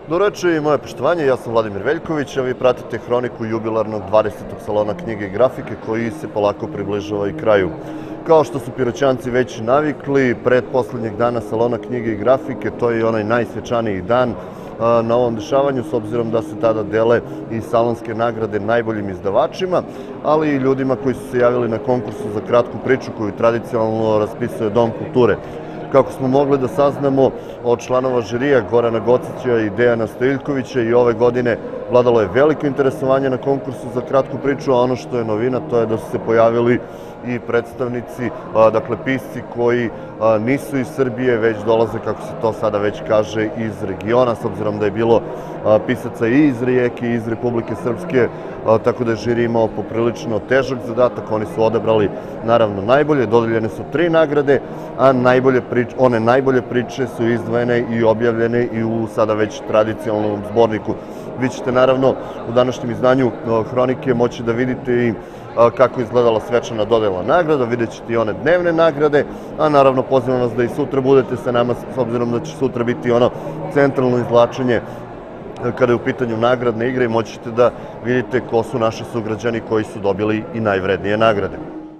Dobro večer i moje poštovanje, ja sam Vladimir Veljković, a vi pratite hroniku jubilarnog 20. salona knjige i grafike koji se polako približava i kraju. Kao što su Piroćanci već navikli, pred poslednjeg dana salona knjige i grafike, to je onaj najsvečaniji dan na ovom dešavanju, s obzirom da se tada dele i salonske nagrade najboljim izdavačima, ali i ljudima koji su se javili na konkursu za kratku priču koju tradicionalno raspisuje Dom kulture. Kako smo mogli da saznamo od članova žirija Gorana Gocića i Dejana Stojiljkovića, i ove godine vladalo je veliko interesovanje na konkursu za kratku priču, a ono što je novina to je da su se pojavili i predstavnici, dakle pisci koji nisu iz Srbije, već dolaze, kako se to sada već kaže, iz regiona, s obzirom da je bilo pisaca i iz Rijeke i iz Republike Srpske, tako da je žiri imao poprilično težak zadatak. Oni su odabrali naravno najbolje, dodeljene su 3 nagrade, a one najbolje priče su izdvojene i objavljene i u sada već tradicionalnom zborniku. Vi ćete naravno u današnjem izdanju hronike moći da vidite i kako je izgledala svečana dodela nagrada, vidjet ćete i one dnevne nagrade, a naravno pozivam vas da i sutra budete sa nama, s obzirom da će sutra biti ono centralno izvlačenje kada je u pitanju nagradne igre, i moći ćete da vidite ko su naši sugrađani koji su dobili i najvrednije nagrade.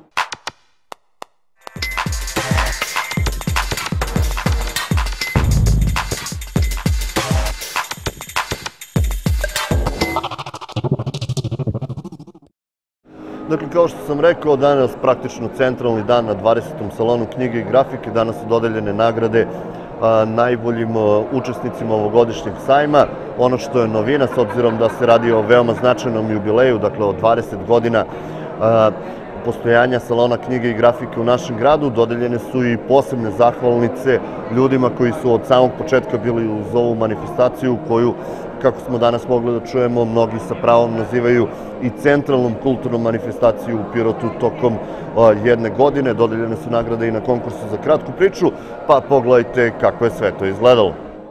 Dakle, kao što sam rekao, danas praktično centralni dan na 20. salonu knjige i grafike. Danas su dodeljene nagrade najboljim učesnicima ovogodišnjeg sajma. Ono što je novina, s obzirom da se radi o veoma značajnom jubileju, dakle od 20 godina postojanja salona knjige i grafike u našem gradu, dodeljene su i posebne zahvalnice ljudima koji su od samog početka bili uz ovu manifestaciju koju, kako smo danas mogli da čujemo, mnogi sa pravom nazivaju i centralnom kulturnom manifestaciju u Pirotu tokom jedne godine. Dodeljene su nagrade i na konkursu za kratku priču, pa pogledajte kako je sve to izgledalo.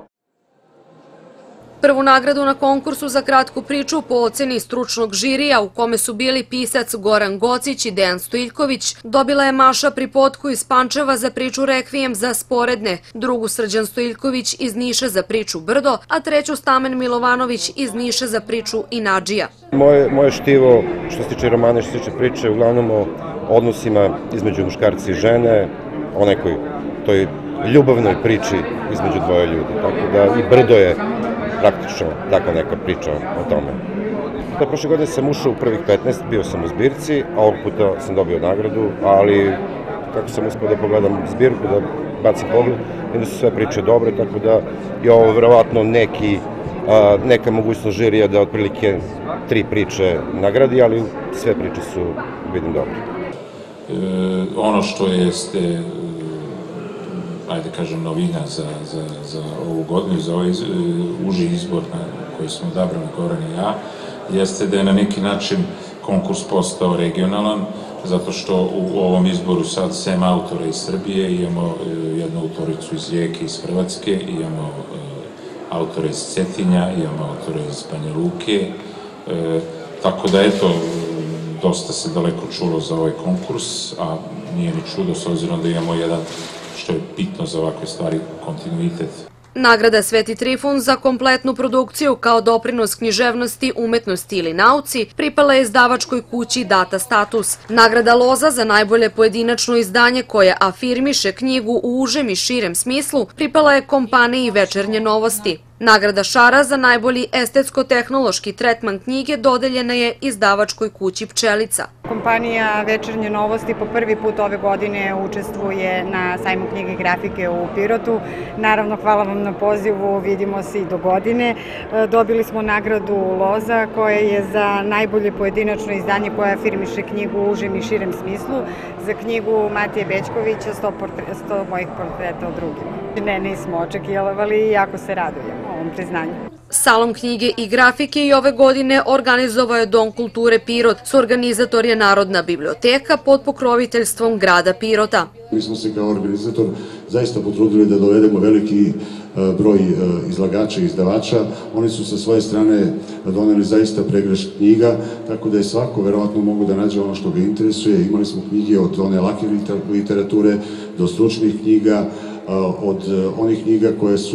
Prvu nagradu na konkursu za kratku priču po oceni stručnog žirija, u kome su bili pisac Goran Gocić i Dejan Stojiljković, dobila je Maša Pripotko iz Pančeva za priču Rekvijem za sporedne, drugu Srđan Stojiljković iz Niša za priču Brdo, a treću Stamen Milovanović iz Niša za priču Inadžija. Moje štivo, što se tiče romana, što se tiče priče, uglavnom o odnosima između muškarca i žene, o nekoj toj ljubavnoj priči između dvoje ljudi, tako da i Brdo je praktično takva neka priča o tome. Da, prošle godine sam ušao u prvih 15, bio sam u zbirci, a ovog puta sam dobio nagradu, ali kako sam uspio da pogledam zbirku, da bacim pogled, da su sve priče dobre, tako da je ovo verovatno neka mogućnost žirija da otprilike 3 priče nagradi, ali sve priče su, vidim, dobre. Ono što jeste, ajde kažem, novina za ovu godinu, za ovaj uži izbor koji smo odabrali Goran i ja, jeste da je na neki način konkurs postao regionalan, zato što u ovom izboru sad sem autora iz Srbije imamo jednu autoricu iz Rijeke, iz Hrvatske, imamo autora iz Cetinja, imamo autora iz Banja Luke, tako da eto, dosta se daleko čulo za ovaj konkurs, a nije ni čudo s obzirom da imamo jedan, što je bitno za ovakve stvari, kontinuitet. Nagrada Sveti Trifun za kompletnu produkciju kao doprinos književnosti, umetnosti ili nauci pripala je izdavačkoj kući Data Status. Nagrada Loza za najbolje pojedinačno izdanje koje afirmiše knjigu u užem i širem smislu pripala je kompaniji Večernje novosti. Nagrada Šara za najbolji estetsko-tehnološki tretman knjige dodeljena je izdavačkoj kući Pčelica. Kompanija Večernje novosti po prvi put ove godine učestvuje na sajmu knjige i grafike u Pirotu. Naravno, hvala vam na pozivu, vidimo se i do godine. Dobili smo nagradu Loza koja je za najbolje pojedinačno izdanje koje afirmiše knjigu u užem i širem smislu, za knjigu Matije Bećkovića 100 mojih portreta o drugima. Ne, nismo očekivali i jako se radujemo ovom priznanju. Salon knjige i grafike i ove godine organizovao je Dom kulture Pirot. Suorganizator je Narodna biblioteka pod pokroviteljstvom grada Pirota. Mi smo se kao organizator zaista potrudili da dovedemo veliki broj izlagača i izdavača. Oni su sa svoje strane doneli zaista pregršt knjiga, tako da je svako verovatno mogu da nađe ono što ga interesuje. Imali smo knjige od one lake literature do stručnih knjiga, od onih knjiga koje su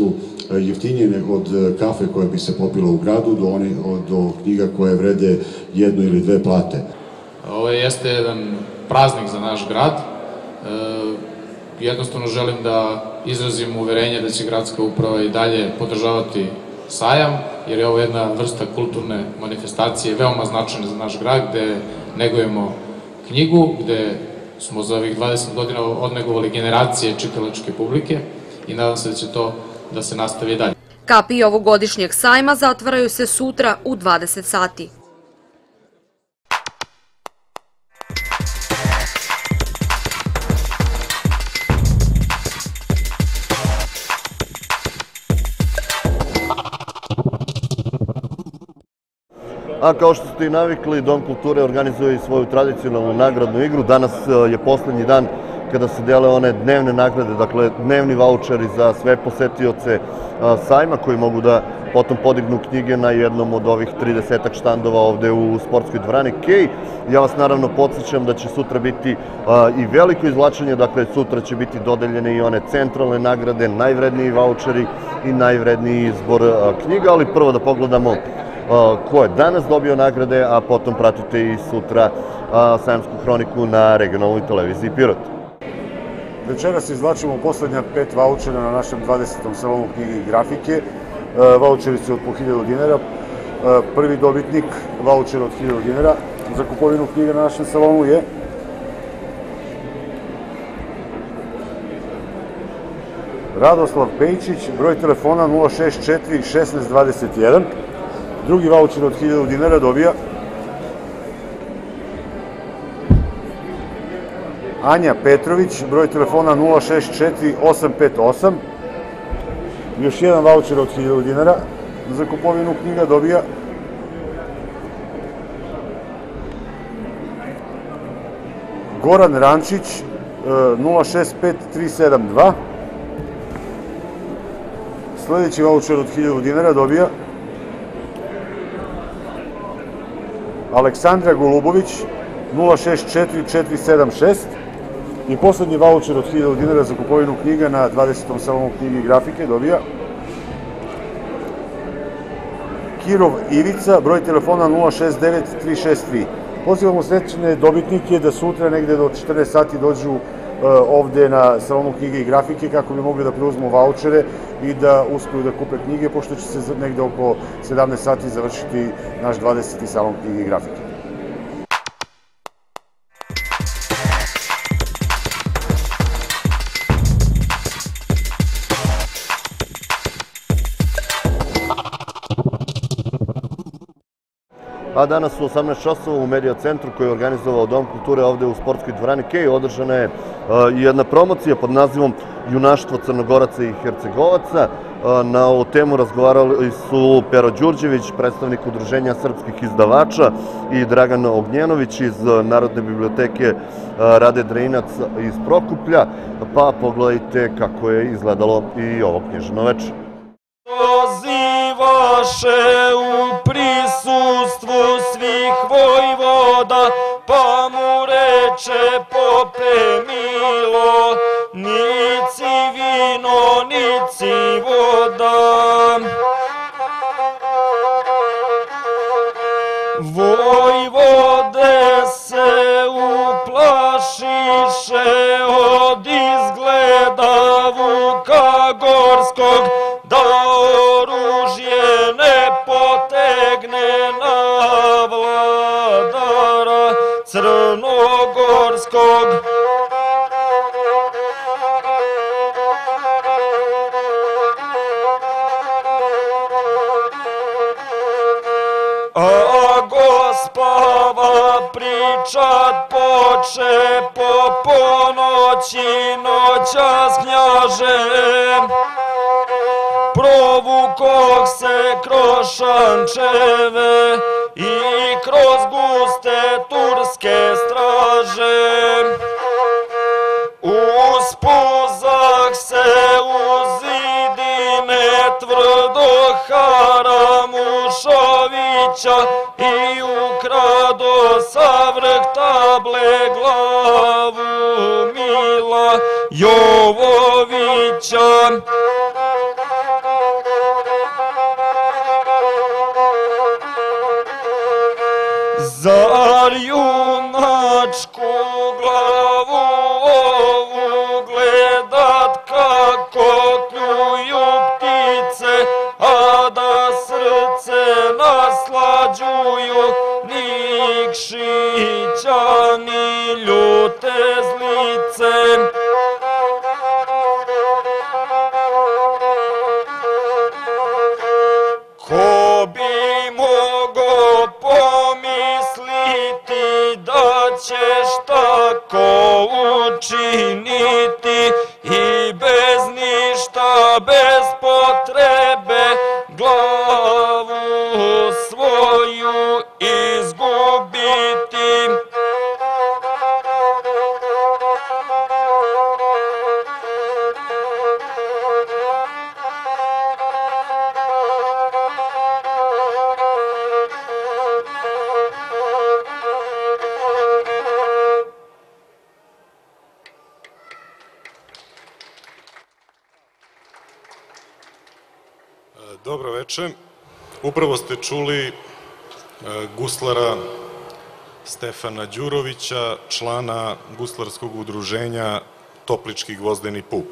jeftinije nego od kafe koje bi se popilo u gradu do knjiga koje vrede 1 ili 2 plate. Ovo jeste jedan praznik za naš grad. Jednostavno želim da izrazim uverenje da će gradska uprava i dalje podržavati sajam, jer je ovo jedna vrsta kulturne manifestacije veoma značajna za naš grad, gde negujemo knjigu, gde smo za ovih 20 godina odnegovali generacije čitalačke publike i nadam se da će to da se nastavi dalje. Kapije ovogodišnjeg sajma zatvaraju se sutra u 20 sati. A kao što ste i navikli, Dom kulture organizuje i svoju tradicionalnu nagradnu igru. Danas je poslednji dan kada se dele one dnevne nagrade, dakle dnevni vaučeri za sve posetioce sajma koji mogu da potom podignu knjige na jednom od ovih 30 štandova ovde u sportskoj dvorani Kej. Ja vas naravno podsjećam da će sutra biti i veliko izvlačenje, dakle sutra će biti dodeljene i one centralne nagrade, najvredniji vaučeri i najvredniji izbor knjiga, ali prvo da pogledamo ko je danas dobio nagrade, a potom pratite i sutra sajamsku hroniku na regionalnoj televiziji Pirot. Večeras izvlačimo poslednja 5 vaučera na našem 20. salonu knjige i grafike. Vaučeri su od po 1000 dinara. Prvi dobitnik vaučera od 1000 dinara za kupovinu knjiga na našem salonu je Radoslav Pejčić, broj telefona 064 1621. Drugi vaučer od 1000 dinara dobija Anja Petrović, broj telefona 064 858. Još jedan vaučer od 1000 dinara za kupovinu knjiga dobija Goran Rančić, 065 372. Sledeći vaučer od 1000 dinara dobija Aleksandra Golubović, 064 476. I poslednji vaučer od 1000 dinara za kupovinu knjiga na 20. salonu knjige i grafike dobija Kirov Ivica, broj telefona 069 363. Pozivamo srećne dobitnike da sutra negde do 14 sati dođu ovde na salonu knjige i grafike kako bi mogli da preuzmu vaučere i da uspeju da kupe knjige, pošto će se negde oko 17 sati završiti naš 20. salon knjige i grafike. A danas u 18 časova u Medija centru koji je organizovao Dom kulture ovde u sportskoj dvorani Kej održana je jedna promocija pod nazivom Junaštvo Crnogoraca i Hercegovaca. Na ovu temu razgovarali su Pero Đurđević, predstavnik Udruženja srpskih izdavača, i Dragan Ognjenović iz Narodne biblioteke Rade Drinac iz Prokuplja, pa pogledajte kako je izgledalo i ovo književno večer. Pozivaše u prisustvu svih vojvoda, pa mu reče pope milo, nici vino, nici voda. Vojvode se uplašiše od izgleda Vuka Gorskog, da oružje ne potegne na vladara Crnogorskog. A gospava pričat poče po ponoći noćas knjažem, provukog se kroz šančeve i kroz guste turske straže. Uz puzak se uzidine tvrdo Haramušovića i ukrado sa vrh table glavu Mila Jovovića. Zar junačku glavu ovu gledat kako kljuju ptice, a da srce naslađuju ni kšića ni ljute zlice. Ko bi mogo pomisliti da ćeš tako učiniti i bez ništa, bez potrebe glavu svoju izgubiti. Dobro veče. Upravo ste čuli guslara Stefana Đurovića, člana guslarskog udruženja Toplički gvozdeni puk.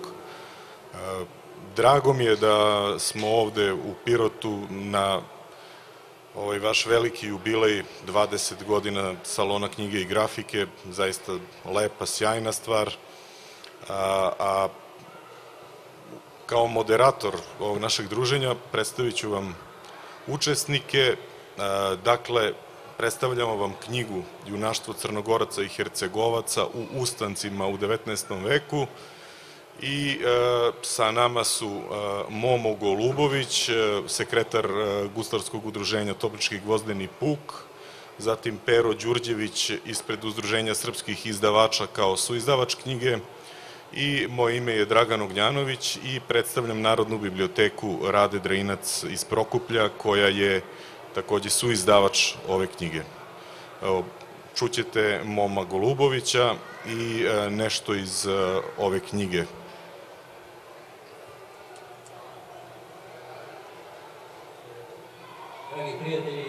Drago mi je da smo ovde u Pirotu na ovaj vaš veliki jubilej 20 godina Salona knjige i grafike, zaista lepa, sjajna stvar, a kao moderator ovog našeg druženja predstavit ću vam učesnike. Dakle, predstavljamo vam knjigu Junaštvo Crnogoraca i Hercegovaca u ustancima u 19. veku i sa nama su Momo Golubović, sekretar guslarskog udruženja Toplički gvozdeni puk, zatim Pero Đurđević ispred Udruženja srpskih izdavača kao suizdavač knjige, i moje ime je Dragan Ognjanović i predstavljam Narodnu biblioteku Rade Drinac iz Prokuplja, koja je takođe suizdavač ove knjige. Čućete Moma Golubovića i nešto iz ove knjige. Dragi prijatelji,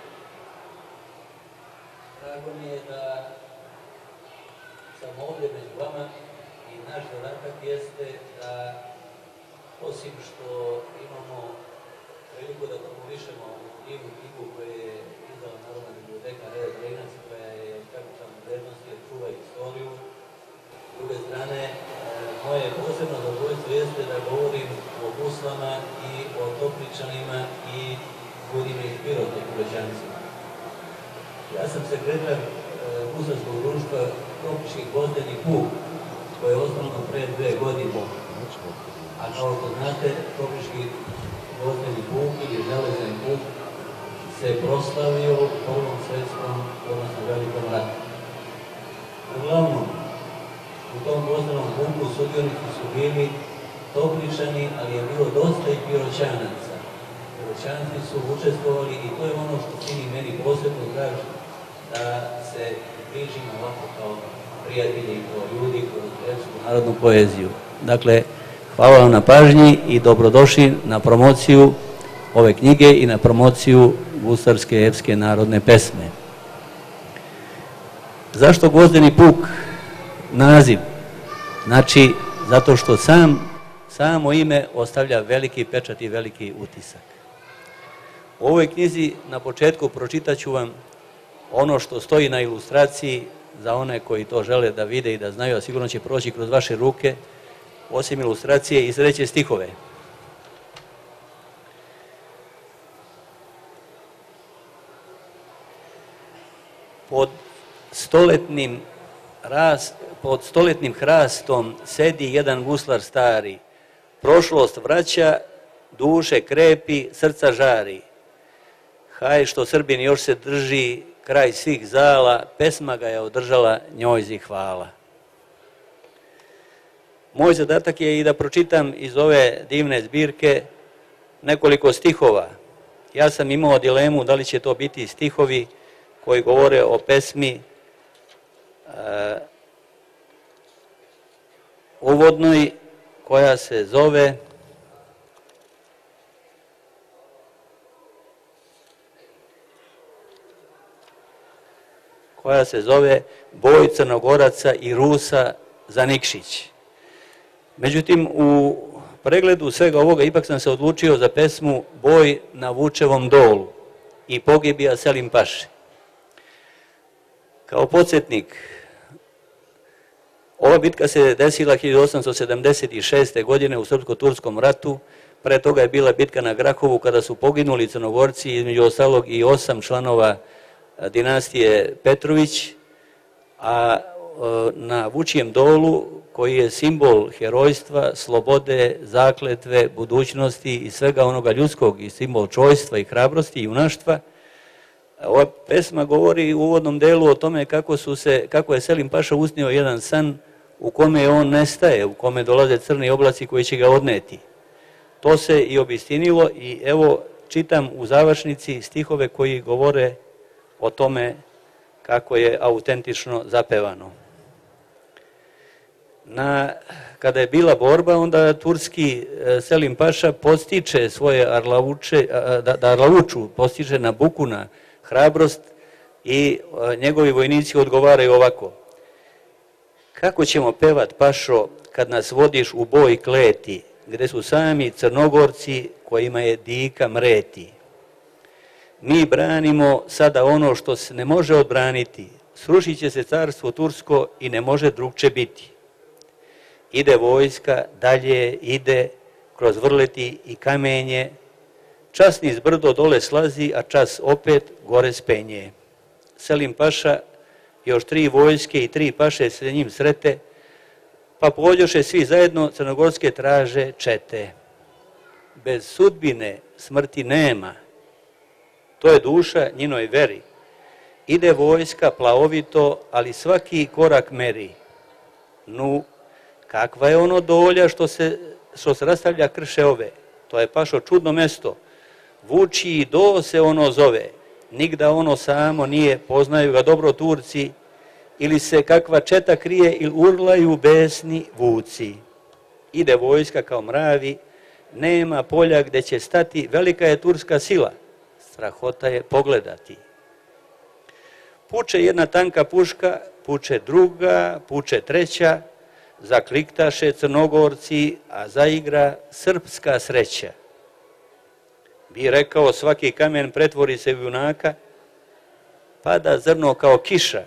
drago mi je da sam ovdje među vama. Naš zadatak jeste da, osim što imamo priliku da promovišemo knjigu koju je izdala Narodna biblioteka Rade Drinac, koja je od kapitalne vrednosti jer čuva istoriju. S druge strane, moje posebno zadovoljstvo jeste da govorim o guslama i o Topličanima i ljudima iz Pirota i Piroćancima. Ja sam sekretar guslarskog društva Toplički gvozdeni puk, koje je osnovno pre 2 godine. A kao što znate, Toplički gvozdeni puk ili železani puk se proslavio u Prvom svetskom, odnosno Velikom ratu. Uglavnom, u tom gvozdenom puku sudionici su bili Topličani, ali je bilo dosta i Piroćanaca. Piroćanci su učestvovali i to je ono što čini meni posebno draž, da se prižimo ovako kao prijatelji, kao ljudi, kroz srpsku narodnu poeziju. Dakle, hvala vam na pažnji i dobrodošli na promociju ove knjige i na promociju guslarske epske narodne pesme. Zašto gvozdeni puk naziv? Znači, zato što samo ime ostavlja veliki pečat i veliki utisak. U ovoj knjizi na početku pročitaću vam ono što stoji na ilustraciji za one koji to žele da vide i da znaju, a sigurno će proći kroz vaše ruke, osim ilustracije i sledeće stihove. Pod stoletnim hrastom sedi jedan guslar stari, prošlost vraća, duše krepi, srca žari. Haj što Srbin još se drži, kraj svih zala, pesma ga je održala, njoj zi hvala. Moj zadatak je i da pročitam iz ove divne zbirke nekoliko stihova. Ja sam imao dilemu da li će to biti stihovi koji govore o pesmi uvodnoj, koja se zove koja se zove Boj Crnogoraca i Rusa za Nikšić. Međutim, u pregledu svega ovoga ipak sam se odlučio za pesmu Boj na Vučevom dolu i pogibija Selim Paše. Kao podsjetnik, ova bitka se desila 1876. godine u Srpsko-turskom ratu. Pre toga je bila bitka na Grahovu kada su poginuli Crnogorci, između ostalog i 8 članova dinastije Petrović, a na Vučijem dolu, koji je simbol herojstva, slobode, zakletve, budućnosti i svega onoga ljudskog i simbol čojstva i hrabrosti i junaštva, ova pesma govori u uvodnom delu o tome kako je Selim Paša usnio jedan san u kome on nestaje, u kome dolaze crni oblaci koji će ga odneti. To se i obistinilo i evo čitam u završnici stihove koji govore o tome kako je autentično zapevano. Kada je bila borba, onda turski Selim Paša postiče svoje arlauče, da arlauču postiče na buku, na hrabrost i njegovi vojnici odgovaraju ovako: kako ćemo pevat, Pašo, kad nas vodiš u boj kleti, gde su sami Crnogorci kojima je dika mreti. Mi branimo sada ono što se ne može odbraniti, srušit će se carstvo tursko i ne može drugče biti. Ide vojska, dalje ide, kroz vrleti i kamenje, čas niz brdo dole slazi, a čas opet gore spenje. Selim Paša, još 3 vojske i 3 paše se njim srete, pa pođoše svi zajedno crnogorske traže čete. Bez sudbine smrti nema, to je duša njinoj veri. Ide vojska plavovito, ali svaki korak meri. Nu, kakva je ono dolja što se rastavlja krše ove? To je, Pašo, čudno mesto. Vuči i do se ono zove. Nigda ono samo nije, poznaju ga dobro Turci, ili se kakva četa krije, ili urlaju besni vuci. Ide vojska kao mravi, nema polja gde će stati, velika je turska sila, strahota je pogledati. Puče jedna tanka puška, puče druga, puče treća, zakliktaše Crnogorci, a zaigra srpska sreća. Bi rekao, svaki kamen pretvori se u junaka, pada zrno kao kiša.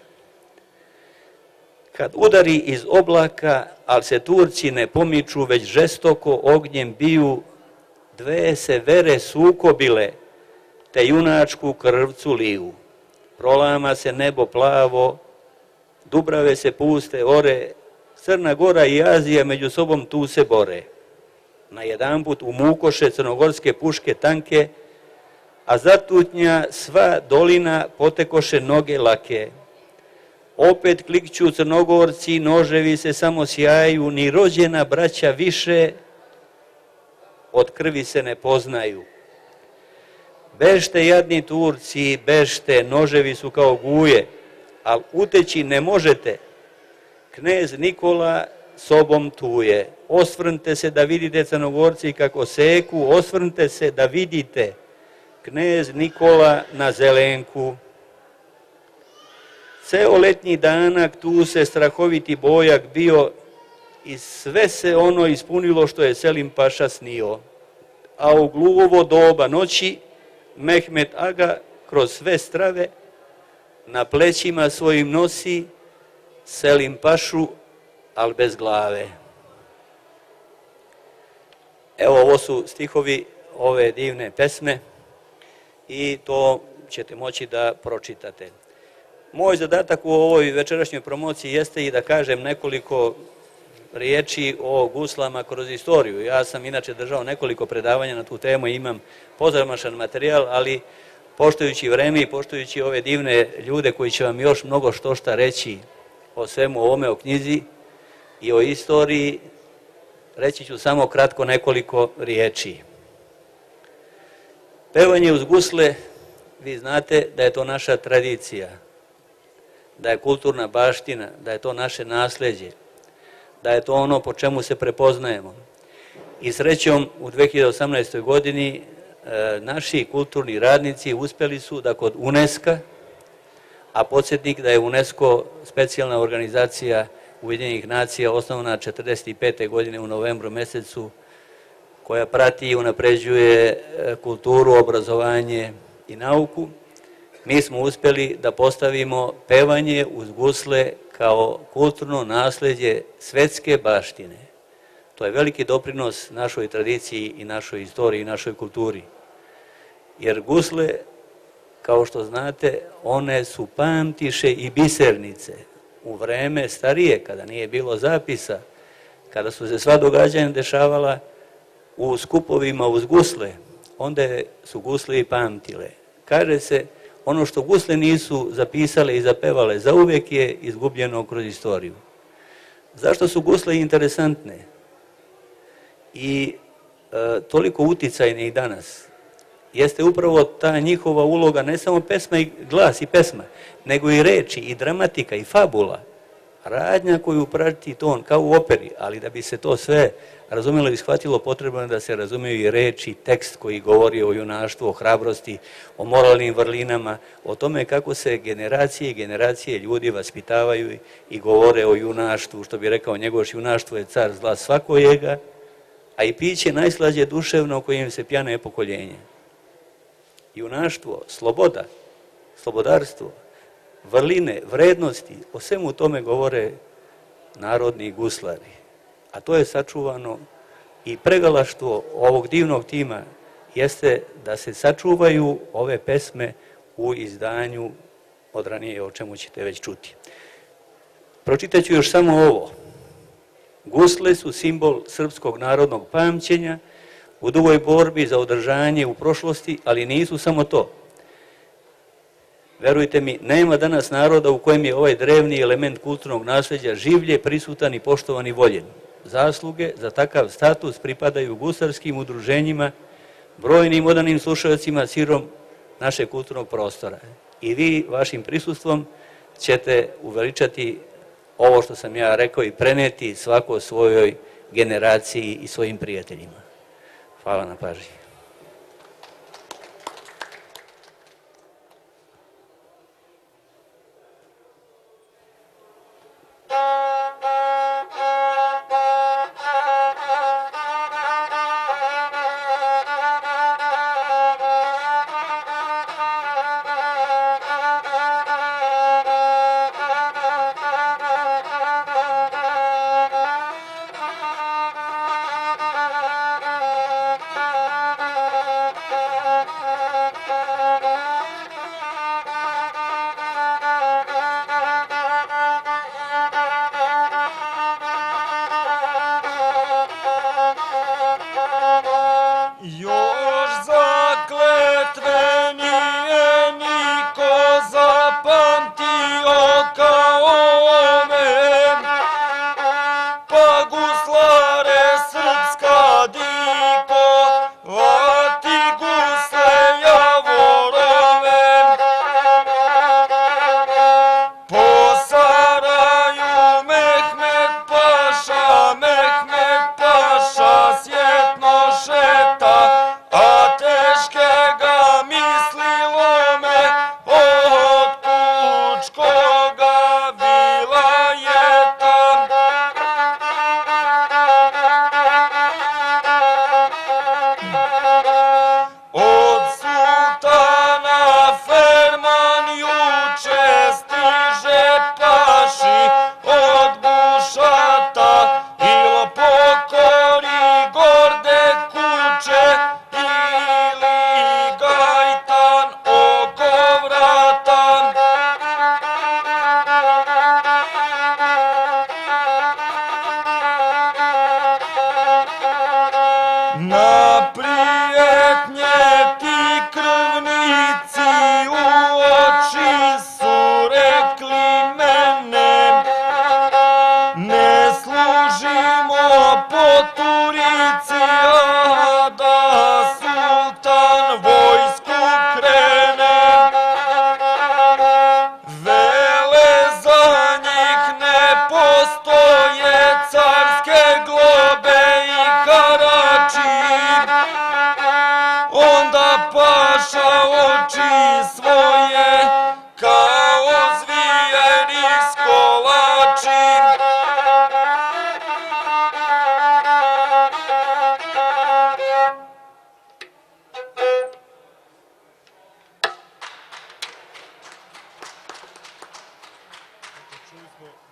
Kad udari iz oblaka, ali se Turci ne pomiču, već žestoko ognjem biju, dve se vere sukobile, te junačku krvcu liju. Prolama se nebo plavo, Dubrave se puste ore, Crna Gora i Azija među sobom tu se bore. Najedanput umukoše crnogorske puške tanke, a zatutnja sva dolina potekoše noge lake. Opet klikću Crnogorci, noževi se samo sjaju, ni rođena braća više od krvi se ne poznaju. Bežte jadni Turci, bežte, noževi su kao guje, ali uteći ne možete. Knez Nikola sobom tu je. Osvrnite se da vidite Crnogorci kako seku, osvrnite se da vidite knez Nikola na zelenku. Ceo letnji danak tu se strahoviti bojak bio i sve se ono ispunilo što je Selim Paša snio. A u gluvo doba noći Mehmet Aga kroz sve strave na plećima svojim nosi Selim Pašu, ali bez glave. Evo, ovo su stihovi ove divne pesme i to ćete moći da pročitate. Moj zadatak u ovoj večerašnjoj promociji jeste i da kažem nekoliko riječi o guslama kroz istoriju. Ja sam inače držao nekoliko predavanja na tu temu i imam pozamašan materijal, ali poštujući vreme i poštujući ove divne ljude koji će vam još mnogo šta reći o svemu ovome, o knjizi i o istoriji, reći ću samo kratko nekoliko riječi. Pevanje uz gusle, vi znate da je to naša tradicija, da je kulturna baština, da je to naše nasleđe, da je to ono po čemu se prepoznajemo. I srećom u 2018. godini naši kulturni radnici uspeli su da kod UNESCO-a, a podsjetnik da je UNESCO specijalna organizacija Ujedinjenih nacija osnovana 1945. godine u novembru mesecu, koja prati i unapređuje kulturu, obrazovanje i nauku. Mi smo uspjeli da postavimo pevanje uz gusle kao kulturno nasleđe svetske baštine. To je veliki doprinos našoj tradiciji i našoj istoriji i našoj kulturi. Jer gusle, kao što znate, one su pamtiše i bisernice. U vreme starije, kada nije bilo zapisa, kada su se sva događanja dešavala u skupovima uz gusle, onda su gusle i pamtile. Kaže se, ono što gusle nisu zapisale i zapevale, zauvek je izgubljeno kroz istoriju. Zašto su gusle interesantne i toliko uticajne i danas? Jeste upravo ta njihova uloga, ne samo pesma i glas i pesma, nego i reči i dramatika i fabula, radnja koju prati ton, kao u operi, ali da bi se to sve razumjelo i shvatilo, potrebno je da se razumiju i reči, tekst koji govori o junaštvu, o hrabrosti, o moralnim vrlinama, o tome kako se generacije i generacije ljudi vaspitavaju i govore o junaštvu, što bi rekao Njegoš, junaštvo je car zla svakojega, a i piće najslađe duševno kojim se pjane pokoljenje. Junaštvo, sloboda, slobodarstvo, vrline, vrednosti, o svemu tome govore narodni guslari. A to je sačuvano i pregalaštvo ovog divnog tima jeste da se sačuvaju ove pesme u izdanju od ranije, o čemu ćete već čuti. Pročitaću još samo ovo. Gusle su simbol srpskog narodnog pamćenja u dugoj borbi za održanje u prošlosti, ali nisu samo to. Verujte mi, nema danas naroda u kojem je ovaj drevni element kulturnog nasljeđa življe, prisutan i poštovan i voljen. Zasluge za takav status pripadaju gusarskim udruženjima, brojnim odanim slušalcima širom našeg kulturnog prostora. I vi vašim prisustvom ćete uveličati ovo što sam ja rekao i preneti svako svojoj generaciji i svojim prijateljima. Hvala na pažnji.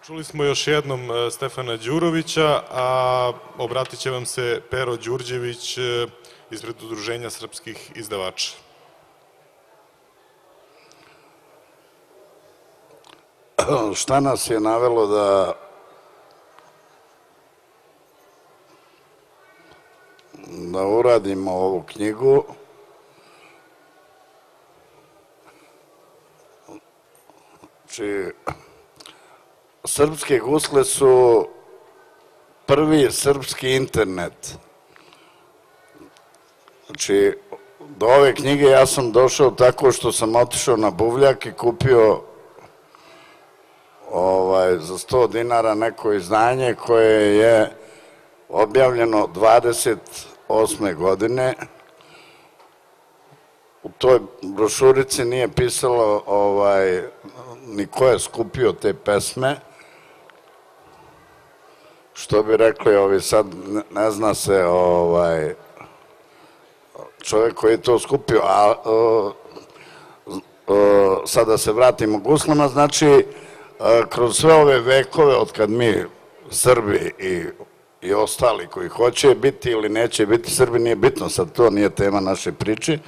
Čuli smo još jednom Stefana Đurovića, a obratit će vam se Pero Đurđević ispred Udruženja srpskih izdavača. Šta nas je navelo da uradimo ovu knjigu? Znači, srpske gusle su prvi srpski internet. Znači, do ove knjige ja sam došao tako što sam otišao na Buvljak i kupio za 100 dinara neko izdanje koje je objavljeno 28. godine. U toj brošurici nije pisalo ni ko je skupio te pesme, što bi rekli ovi sad, ne zna se čovjek koji je to skupio, a sad da se vratimo guslama, znači kroz sve ove vekove od kad mi Srbi i ostali koji hoće biti ili neće biti Srbi, nije bitno, sad to nije tema naše priče,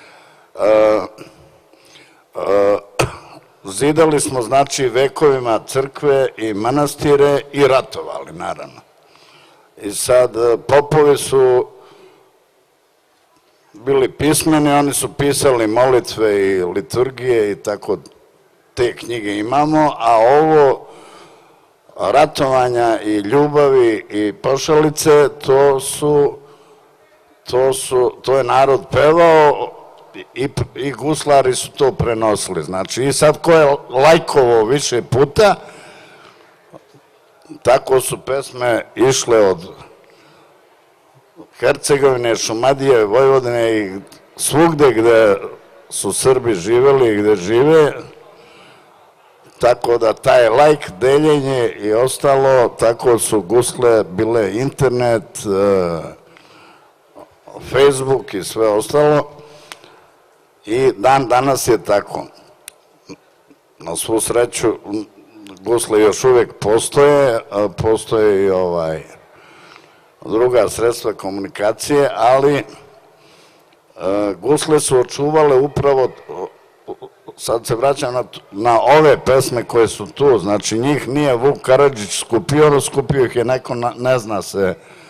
zidali smo, znači, vekovima crkve i manastire i ratovali, naravno. I sad, popovi su bili pismeni, oni su pisali molitve i liturgije i tako te knjige imamo, a ovo ratovanja i ljubavi i pošalice, to je narod pevao i guslari su to prenosili. Znači, i sad ko je lajkovo više puta, tako su pesme išle od Hercegovine, Šumadije, Vojvodine i svugde gde su Srbi živeli i gde žive, tako da taj lajk, deljenje i ostalo, tako su gusle bile internet, Facebook i sve ostalo. I dan danas je tako. Na svu sreću, gusle još uvek postoje i druga sredstva komunikacije, ali gusle su očuvale upravo, sad se vraćam na ove pesme koje su tu, znači njih nije Vuk Karadžić skupio ih je neko, ne zna se,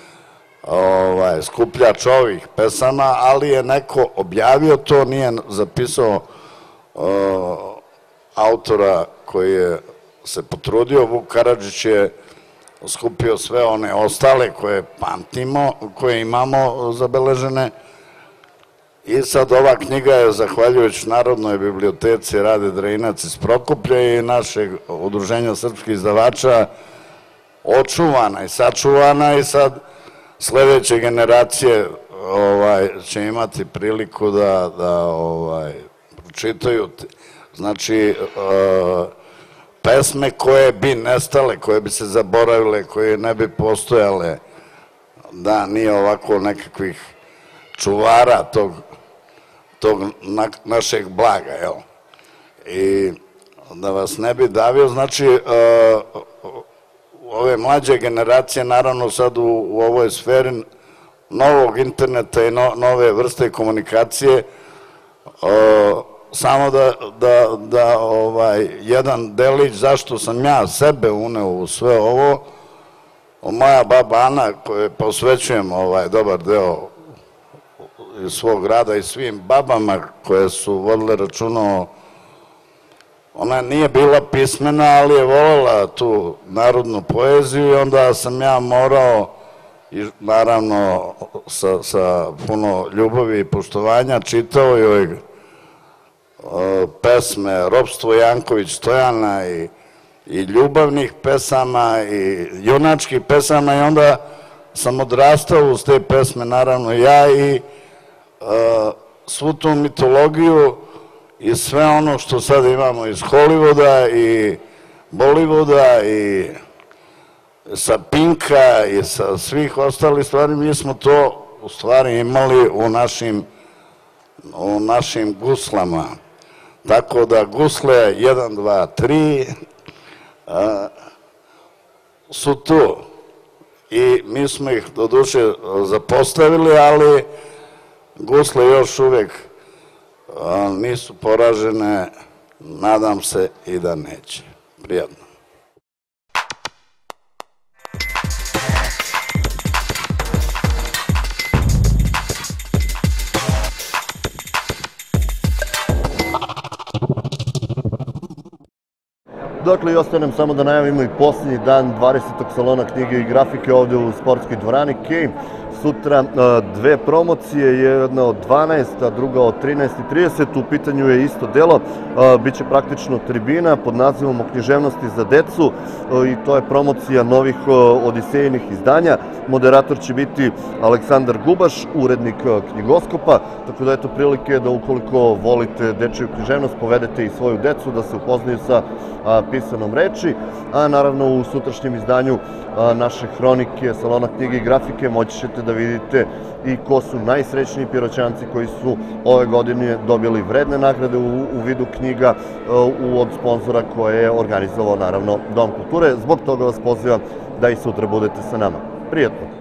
skupljač ovih pesama, ali je neko objavio to, nije zapisao autora koji je se potrudio. Vuk Karadžić je skupio sve one ostale koje pamtimo, koje imamo zabeležene, i sad ova knjiga je, zahvaljujući Narodnoj biblioteci Rade Drinac iz Prokuplja i našeg Udruženja srpskih izdavača, očuvana i sačuvana, i sad sledeće generacije će imati priliku da pročitaju, znači, pesme koje bi nestale, koje bi se zaboravile, koje ne bi postojale da nije ovako nekakvih čuvara tog našeg blaga, jel? I da vas ne bi davio, znači, ove mlađe generacije, naravno sad u ovoj sferi novog interneta i nove vrste komunikacije, samo da jedan delić zašto sam ja sebe uneo u sve ovo, moja baba Ana, koje posvećujem dobar deo iz svog rada i svim babama koje su vodile računa, ona nije bila pismena, ali je voljela tu narodnu poeziju, i onda sam ja morao, naravno sa puno ljubavi i poštovanja, čitao joj pesme Ropstvo Janković Stojana i ljubavnih pesama i junačkih pesama, i onda sam odrastao uz te pesme, naravno ja, i svu tu mitologiju i sve ono što sad imamo iz Hollywooda i Bollywooda i sa Pinka i sa svih ostalih stvari, mi smo to u stvari imali u našim guslama. Tako da gusle 1, 2, 3 su tu i mi smo ih doduše zapostavili, ali gusle još uvek nisu poražene, nadam se i da neće. Prijatno. Dakle, i ostaje nam samo da najavimo i posljednji dan 20. salona knjige i grafike ovde u sportskoj dvorani Kej. Sutra dve promocije, jedna od 12, a druga od 13:30. U pitanju je isto delo, biće praktično tribina pod nazivom O književnosti za decu i to je promocija novih Odisejinih izdanja. Moderator će biti Aleksandar Gubaš, urednik Knjigoskopa, tako da eto prilike da ukoliko volite dečiju književnost povedete i svoju decu da se upoznaju sa pisanom reči, a naravno u sutrašnjem izdanju naše hronike Salona knjige i grafike moći ćete da vidite i ko su najsrećniji Piroćanci koji su ove godine dobili vredne nagrade u vidu knjiga od sponzora koje je organizovao naravno Dom kulture. Zbog toga vas pozivam da i sutra budete sa nama. Prijetno!